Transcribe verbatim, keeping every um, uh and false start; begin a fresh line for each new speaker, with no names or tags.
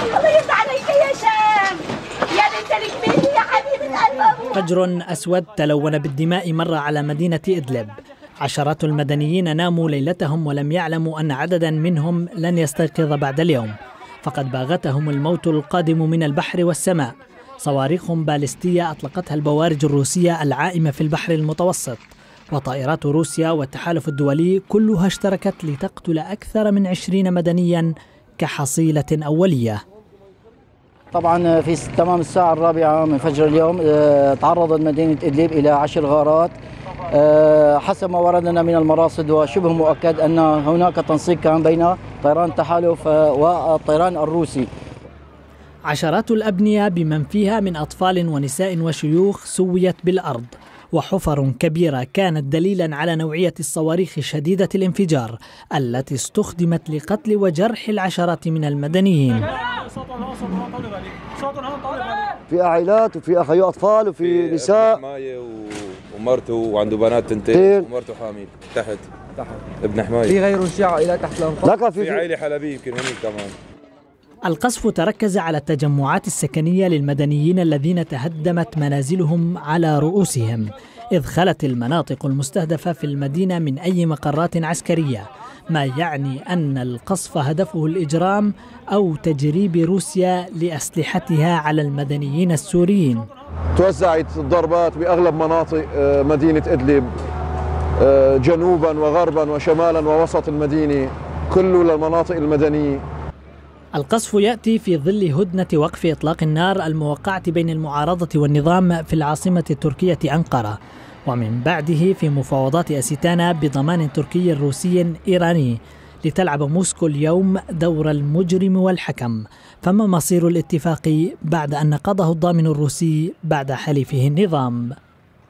الله يرضى عليك يا شام، يا بنت الكبير يا حبيبة قلبي.
فجر أسود تلون بالدماء مر على مدينة إدلب. عشرات المدنيين ناموا ليلتهم ولم يعلموا أن عددا منهم لن يستيقظ بعد اليوم، فقد باغتهم الموت القادم من البحر والسماء. صواريخ باليستية أطلقتها البوارج الروسية العائمة في البحر المتوسط، وطائرات روسيا والتحالف الدولي كلها اشتركت لتقتل أكثر من عشرين مدنيا كحصيلة أولية.
طبعا في تمام الساعة الرابعة من فجر اليوم تعرضت مدينة إدلب إلى عشر غارات. حسب ما وردنا من المراصد وشبه مؤكد أن هناك تنسيق كان بين طيران التحالف والطيران الروسي.
عشرات الأبنية بمن فيها من أطفال ونساء وشيوخ سويت بالأرض، وحفر كبيرة كانت دليلا على نوعية الصواريخ شديدة الانفجار التي استخدمت لقتل وجرح العشرات من المدنيين.
في عائلات وفي أخي أطفال وفي نساء
ومرته وعنده بنات تنتين ومرته حامل تحت تحت ابن حماية.
في غيره شيء عائلات تحت الأنقاض.
في, في عائلة حلبية يمكن هنيك كمان.
القصف تركز على التجمعات السكنية للمدنيين الذين تهدمت منازلهم على رؤوسهم، إذ خلت المناطق المستهدفة في المدينة من أي مقرات عسكرية، ما يعني أن القصف هدفه الإجرام أو تجريب روسيا لأسلحتها على المدنيين السوريين.
توزعت الضربات بأغلب مناطق مدينة إدلب جنوبا وغربا وشمالا ووسط المدينة كله للمناطق المدنية.
القصف يأتي في ظل هدنة وقف إطلاق النار الموقعة بين المعارضة والنظام في العاصمة التركية أنقرة، ومن بعده في مفاوضات أستانا بضمان تركي روسي إيراني لتلعب موسكو اليوم دور المجرم والحكم. فما مصير الاتفاق بعد أن نقضه الضامن الروسي بعد حليفه النظام؟